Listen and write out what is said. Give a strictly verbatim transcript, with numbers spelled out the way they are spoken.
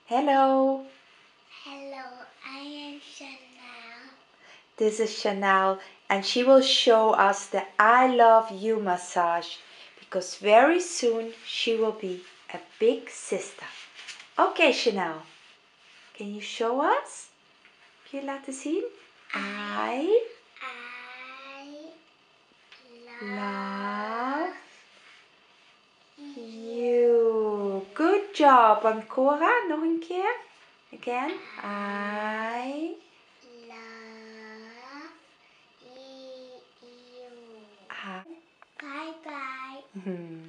Hello. Hello, I am Chanel. This is Chanel and she will show us the I love you massage because very soon she will be a big sister. Okay Chanel, can you show us? Kun je laten zien? I, I love love you. Good job Ancora, nog een keer. Again. I love you. I Bye bye. Hmm.